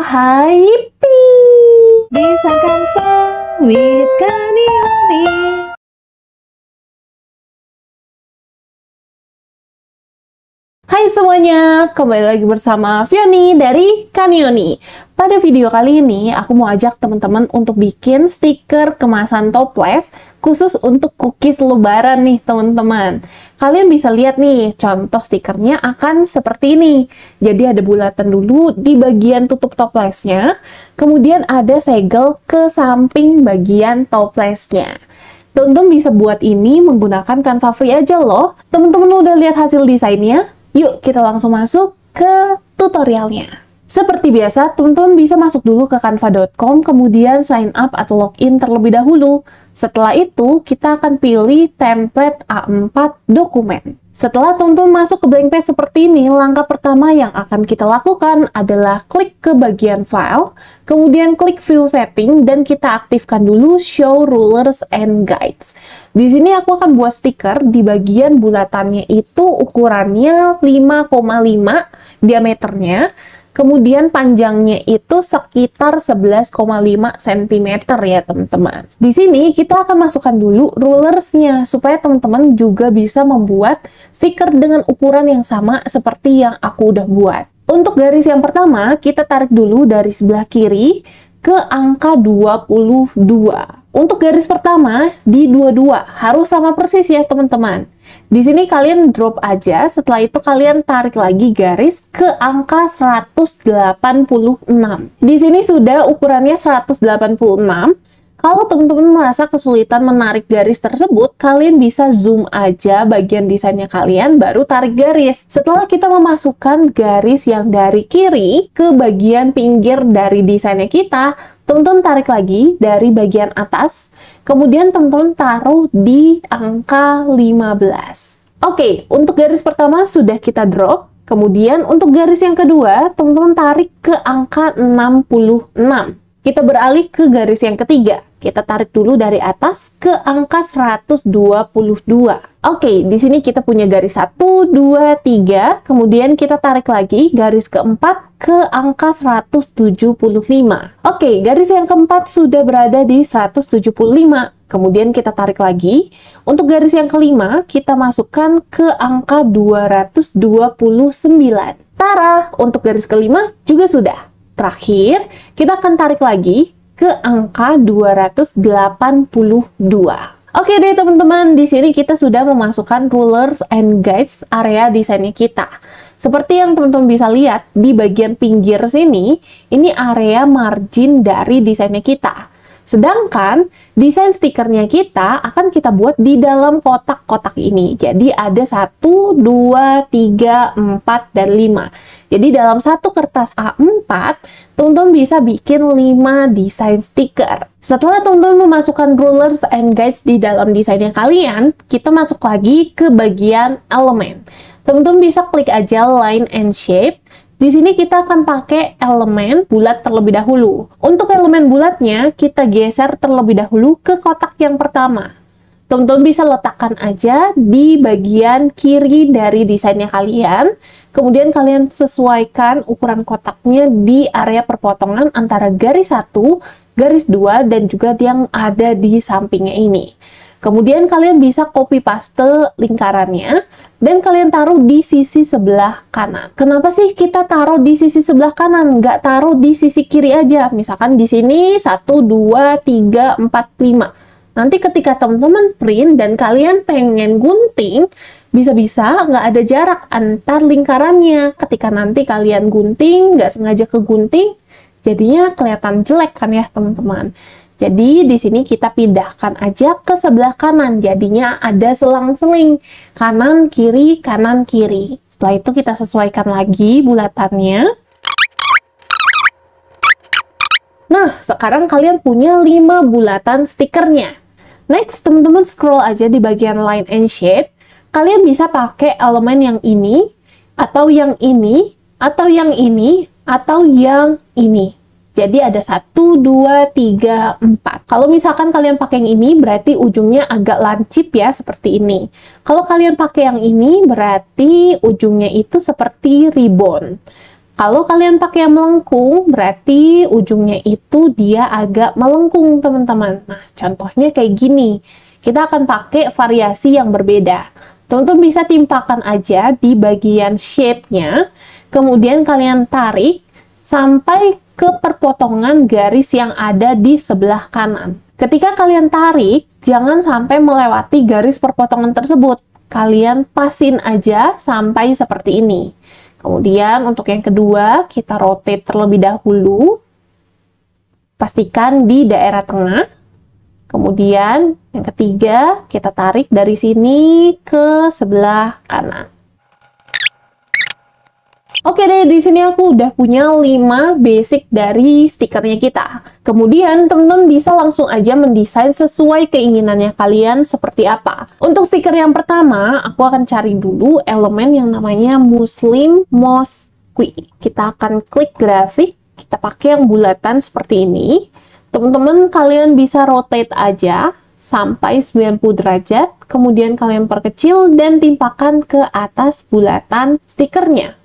Hype bisa confirm with Kanioni. Hai semuanya, kembali lagi bersama Fioni dari Kanioni. Pada video kali ini, aku mau ajak teman-teman untuk bikin stiker kemasan toples khusus untuk cookies lebaran nih teman-teman. Kalian bisa lihat nih, contoh stikernya akan seperti ini. Jadi ada bulatan dulu di bagian tutup toplesnya, kemudian ada segel ke samping bagian toplesnya. Teman-teman bisa buat ini menggunakan Canva Free aja loh. Teman-teman udah lihat hasil desainnya? Yuk kita langsung masuk ke tutorialnya. Seperti biasa, teman-teman bisa masuk dulu ke canva.com, kemudian sign up atau login terlebih dahulu. Setelah itu, kita akan pilih template A4 dokumen. Setelah teman-teman masuk ke blank page seperti ini, langkah pertama yang akan kita lakukan adalah klik ke bagian file, kemudian klik view setting, dan kita aktifkan dulu show rulers and guides. Di sini aku akan buat stiker di bagian bulatannya itu ukurannya 5,5 diameternya, kemudian panjangnya itu sekitar 11,5 cm ya teman-teman. Di sini kita akan masukkan dulu rulersnya supaya teman-teman juga bisa membuat stiker dengan ukuran yang sama seperti yang aku udah buat. Untuk garis yang pertama, kita tarik dulu dari sebelah kiri ke angka 22. Untuk garis pertama di 22 harus sama persis ya teman-teman. Di sini kalian drop aja, setelah itu kalian tarik lagi garis ke angka 186. Di sini sudah ukurannya 186. Kalau teman-teman merasa kesulitan menarik garis tersebut, kalian bisa zoom aja bagian desainnya kalian, baru tarik garis. Setelah kita memasukkan garis yang dari kiri ke bagian pinggir dari desainnya kita, teman-teman tarik lagi dari bagian atas, kemudian teman-teman taruh di angka 15. Oke, untuk garis pertama sudah kita drop, kemudian untuk garis yang kedua, teman-teman tarik ke angka 66. Kita beralih ke garis yang ketiga. Kita tarik dulu dari atas ke angka 122. Oke, di sini kita punya garis 1, 2, 3. Kemudian kita tarik lagi garis keempat ke angka 175. Oke, garis yang keempat sudah berada di 175. Kemudian kita tarik lagi. Untuk garis yang kelima, kita masukkan ke angka 229. Tara, untuk garis kelima juga sudah. Terakhir, kita akan tarik lagi ke angka 282. Oke deh teman-teman, di sini kita sudah memasukkan rulers and guides area desainnya kita. Seperti yang teman-teman bisa lihat di bagian pinggir sini, ini area margin dari desainnya kita. Sedangkan desain stikernya kita akan kita buat di dalam kotak-kotak ini. Jadi ada 1, 2, 3, 4, dan 5. Jadi dalam satu kertas A4, teman-teman bisa bikin 5 desain stiker. Setelah teman-teman memasukkan rulers and guides di dalam desainnya kalian, kita masuk lagi ke bagian elemen. Teman-teman bisa klik aja line and shape. Di sini kita akan pakai elemen bulat terlebih dahulu. Untuk elemen bulatnya, kita geser terlebih dahulu ke kotak yang pertama. Teman-teman bisa letakkan aja di bagian kiri dari desainnya kalian. Kemudian kalian sesuaikan ukuran kotaknya di area perpotongan antara garis 1, garis 2, dan juga yang ada di sampingnya ini. Kemudian kalian bisa copy paste lingkarannya dan kalian taruh di sisi sebelah kanan. Kenapa sih kita taruh di sisi sebelah kanan? Nggak taruh di sisi kiri aja. Misalkan di sini 1, 2, 3, 4, 5. Nanti ketika teman-teman print dan kalian pengen gunting, bisa-bisa nggak ada jarak antar lingkarannya. Ketika nanti kalian gunting, nggak sengaja kegunting, jadinya kelihatan jelek kan ya teman-teman. Jadi di sini kita pindahkan aja ke sebelah kanan, jadinya ada selang-seling kanan kiri kanan kiri. Setelah itu kita sesuaikan lagi bulatannya. Nah, sekarang kalian punya 5 bulatan stikernya. Next, teman-teman scroll aja di bagian line and shape. Kalian bisa pakai elemen yang ini, atau yang ini, atau yang ini, atau yang ini. Jadi ada 1, 2, 3, 4. Kalau misalkan kalian pakai yang ini, berarti ujungnya agak lancip ya, seperti ini. Kalau kalian pakai yang ini, berarti ujungnya itu seperti ribbon. Kalau kalian pakai yang melengkung, berarti ujungnya itu dia agak melengkung, teman-teman. Nah, contohnya kayak gini. Kita akan pakai variasi yang berbeda. Teman-teman bisa timpakan aja di bagian shape-nya, kemudian kalian tarik sampai ke perpotongan garis yang ada di sebelah kanan. Ketika kalian tarik, jangan sampai melewati garis perpotongan tersebut. Kalian pasin aja sampai seperti ini. Kemudian untuk yang kedua, kita rotate terlebih dahulu. Pastikan di daerah tengah. Kemudian yang ketiga, kita tarik dari sini ke sebelah kanan. Oke deh, di sini aku udah punya 5 basic dari stikernya kita. Kemudian teman-teman bisa langsung aja mendesain sesuai keinginannya kalian seperti apa. Untuk stiker yang pertama, aku akan cari dulu elemen yang namanya Muslim Mosque. Kita akan klik grafik, kita pakai yang bulatan seperti ini. Teman-teman kalian bisa rotate aja sampai 90 derajat, kemudian kalian perkecil dan timpakan ke atas bulatan stikernya.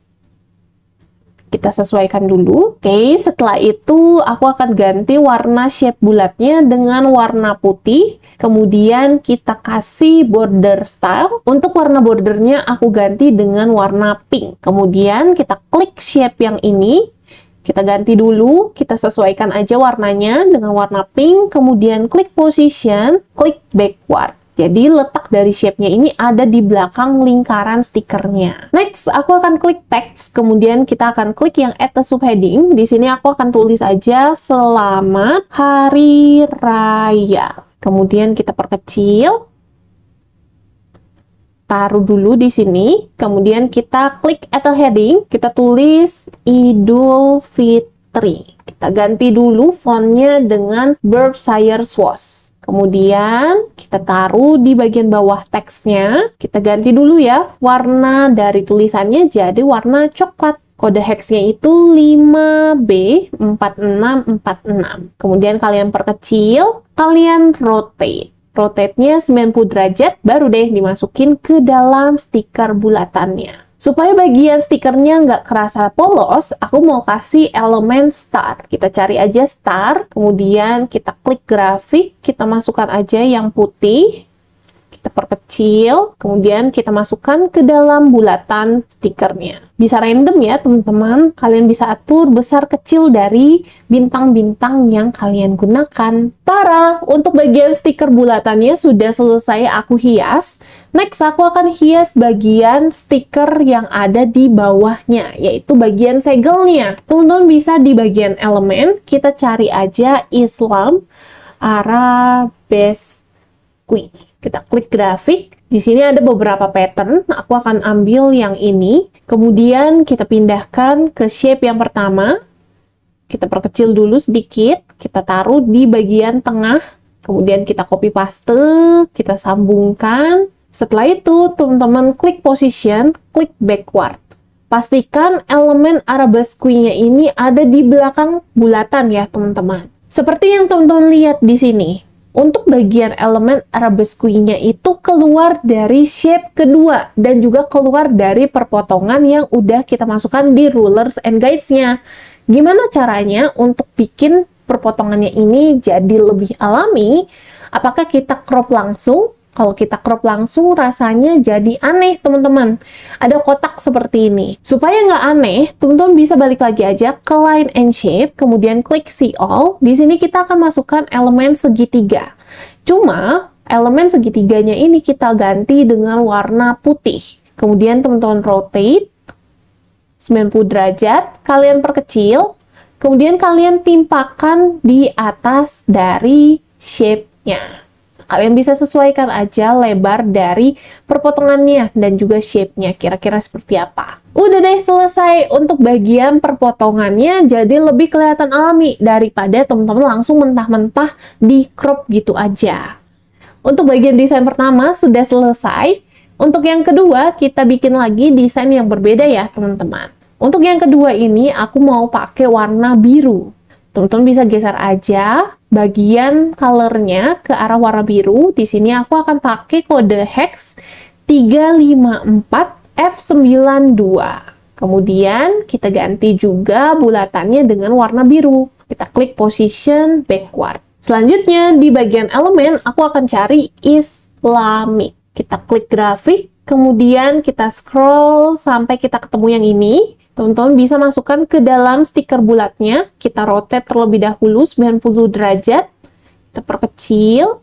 Kita sesuaikan dulu. Oke, setelah itu aku akan ganti warna shape bulatnya dengan warna putih. Kemudian kita kasih border style. Untuk warna bordernya aku ganti dengan warna pink. Kemudian kita klik shape yang ini. Kita ganti dulu, kita sesuaikan aja warnanya dengan warna pink. Kemudian klik position, klik backward. Jadi letak dari shape-nya ini ada di belakang lingkaran stikernya. Next, aku akan klik text, kemudian kita akan klik yang add a subheading. Di sini aku akan tulis aja Selamat Hari Raya. Kemudian kita perkecil. Taruh dulu di sini. Kemudian kita klik add a heading, kita tulis Idul Fitri. Kita ganti dulu fontnya dengan Berkshire Swoosh. Kemudian kita taruh di bagian bawah teksnya. Kita ganti dulu ya warna dari tulisannya jadi warna coklat. Kode hexnya itu 5B4646. Kemudian kalian perkecil, kalian rotate. Rotate-nya 90 derajat, baru deh dimasukin ke dalam stiker bulatannya. Supaya bagian stikernya nggak kerasa polos, aku mau kasih elemen star. Kita cari aja star, kemudian kita klik grafik, kita masukkan aja yang putih, kita perkecil, kemudian kita masukkan ke dalam bulatan stikernya. Bisa random ya teman-teman, kalian bisa atur besar kecil dari bintang-bintang yang kalian gunakan. Tara, untuk bagian stiker bulatannya sudah selesai aku hias. Next, aku akan hias bagian stiker yang ada di bawahnya, yaitu bagian segelnya. Teman-teman bisa di bagian elemen, kita cari aja Islam Arabesque. Kita klik grafik. Di sini ada beberapa pattern. Aku akan ambil yang ini. Kemudian kita pindahkan ke shape yang pertama. Kita perkecil dulu sedikit. Kita taruh di bagian tengah. Kemudian kita copy paste. Kita sambungkan. Setelah itu, teman-teman klik position, klik backward. Pastikan elemen arabesque-nya ini ada di belakang bulatan ya, teman-teman. Seperti yang teman-teman lihat di sini. Untuk bagian elemen arabesque-nya itu keluar dari shape kedua dan juga keluar dari perpotongan yang udah kita masukkan di rulers and guides-nya. Gimana caranya untuk bikin perpotongannya ini jadi lebih alami? Apakah kita crop langsung? Kalau kita crop langsung rasanya jadi aneh teman-teman. Ada kotak seperti ini. Supaya nggak aneh, teman-teman bisa balik lagi aja ke line and shape, kemudian klik see all. Di sini kita akan masukkan elemen segitiga. Cuma elemen segitiganya ini kita ganti dengan warna putih. Kemudian teman-teman rotate 90 derajat, kalian perkecil, kemudian kalian timpakan di atas dari shape-nya. Kalian bisa sesuaikan aja lebar dari perpotongannya dan juga shape-nya, kira-kira seperti apa. Udah deh selesai untuk bagian perpotongannya, jadi lebih kelihatan alami daripada teman-teman langsung mentah-mentah di crop gitu aja. Untuk bagian desain pertama sudah selesai. Untuk yang kedua, kita bikin lagi desain yang berbeda ya teman-teman. Untuk yang kedua ini, aku mau pakai warna biru. Teman-teman bisa geser aja bagian colornya ke arah warna biru. Di sini aku akan pakai kode hex 354F92. Kemudian kita ganti juga bulatannya dengan warna biru. Kita klik position backward. Selanjutnya di bagian elemen aku akan cari Islamic. Kita klik grafik, kemudian kita scroll sampai kita ketemu yang ini. Teman-teman bisa masukkan ke dalam stiker bulatnya. Kita rotate terlebih dahulu 90 derajat. Kita perkecil.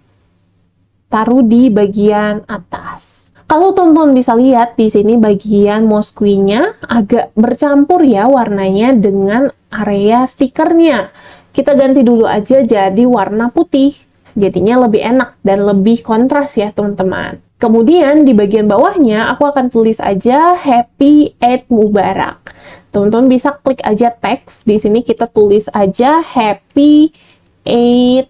Taruh di bagian atas. Kalau teman-teman bisa lihat di sini bagian mouse queen-nya agak bercampur ya warnanya dengan area stikernya. Kita ganti dulu aja jadi warna putih. Jadinya lebih enak dan lebih kontras ya teman-teman. Kemudian di bagian bawahnya aku akan tulis aja Happy Eid Mubarak. Teman-teman bisa klik aja teks. Di sini kita tulis aja Happy Eid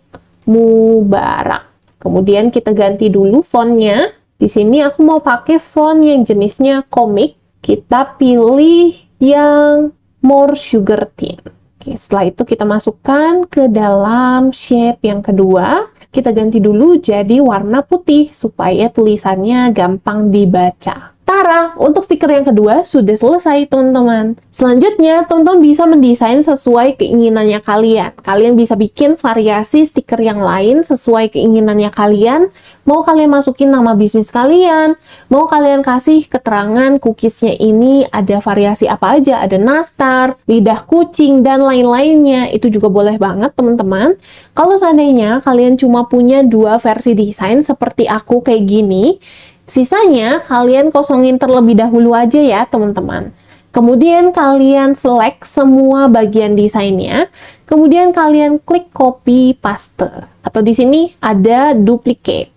Mubarak. Kemudian kita ganti dulu fontnya. Di sini aku mau pakai font yang jenisnya komik. Kita pilih yang More Sugar Tint. Oke, setelah itu kita masukkan ke dalam shape yang kedua. Kita ganti dulu jadi warna putih supaya tulisannya gampang dibaca. Tara, untuk stiker yang kedua sudah selesai teman-teman. Selanjutnya, teman-teman bisa mendesain sesuai keinginannya kalian. Kalian bisa bikin variasi stiker yang lain sesuai keinginannya kalian. Mau kalian masukin nama bisnis kalian, mau kalian kasih keterangan cookiesnya ini ada variasi apa aja, ada nastar, lidah kucing, dan lain-lainnya. Itu juga boleh banget teman-teman. Kalau seandainya kalian cuma punya 2 versi desain seperti aku kayak gini, sisanya kalian kosongin terlebih dahulu aja ya teman-teman. Kemudian kalian select semua bagian desainnya. Kemudian kalian klik copy paste. Atau di sini ada duplicate.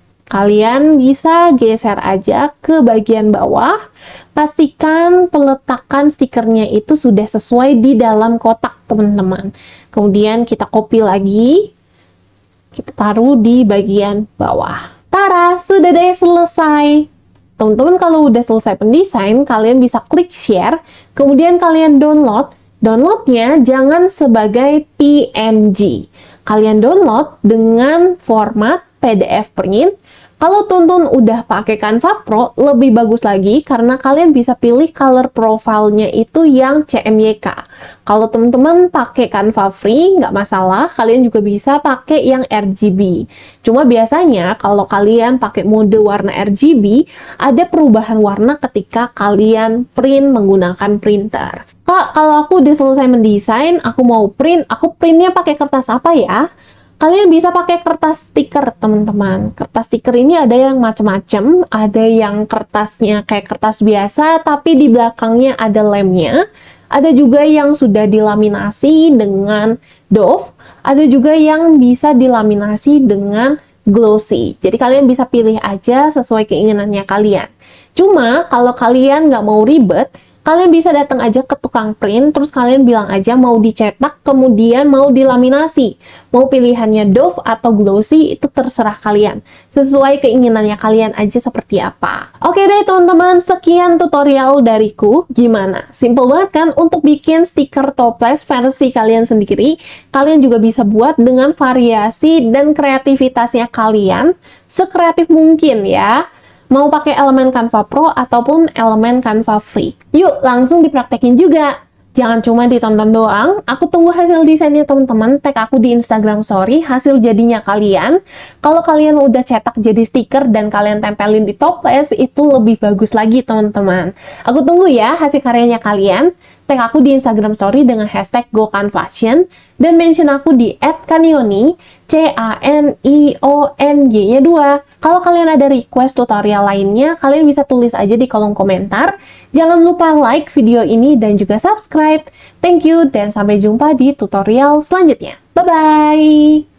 Kalian bisa geser aja ke bagian bawah. Pastikan peletakan stikernya itu sudah sesuai di dalam kotak teman-teman. Kemudian kita copy lagi. Kita taruh di bagian bawah. Tara, sudah deh selesai. Teman-teman kalau udah selesai pendesain, kalian bisa klik share, kemudian kalian download. Downloadnya jangan sebagai PNG. Kalian download dengan format PDF print. Kalau teman-teman udah pakai Canva Pro, lebih bagus lagi karena kalian bisa pilih color profile-nya itu yang CMYK. Kalau teman-teman pakai Canva free, nggak masalah, kalian juga bisa pakai yang RGB. Cuma biasanya kalau kalian pakai mode warna RGB, ada perubahan warna ketika kalian print menggunakan printer. Kak, kalau aku udah selesai mendesain, aku mau print, aku printnya pakai kertas apa ya? Kalian bisa pakai kertas stiker, teman-teman. Kertas stiker ini ada yang macam-macam, ada yang kertasnya kayak kertas biasa, tapi di belakangnya ada lemnya. Ada juga yang sudah dilaminasi dengan doff, ada juga yang bisa dilaminasi dengan glossy. Jadi kalian bisa pilih aja sesuai keinginannya kalian. Cuma kalau kalian nggak mau ribet, kalian bisa datang aja ke tukang print, terus kalian bilang aja mau dicetak, kemudian mau dilaminasi. Mau pilihannya doff atau glossy, itu terserah kalian. Sesuai keinginannya kalian aja seperti apa. Oke deh teman-teman, sekian tutorial dariku. Gimana? Simple banget kan untuk bikin stiker toples versi kalian sendiri. Kalian juga bisa buat dengan variasi dan kreativitasnya kalian. Sekreatif mungkin ya. Mau pakai elemen Canva Pro ataupun elemen Canva Free. Yuk, langsung dipraktekin juga. Jangan cuma ditonton doang, aku tunggu hasil desainnya teman-teman, tag aku di Instagram Story, hasil jadinya kalian. Kalau kalian udah cetak jadi stiker dan kalian tempelin di toples, itu lebih bagus lagi teman-teman. Aku tunggu ya hasil karyanya kalian. Tag aku di Instagram Story dengan hashtag GoCanFashion dan mention aku di @kanioni, CANIONG-nya 2. Kalau kalian ada request tutorial lainnya, kalian bisa tulis aja di kolom komentar. Jangan lupa like video ini dan juga subscribe. Thank you dan sampai jumpa di tutorial selanjutnya. Bye-bye!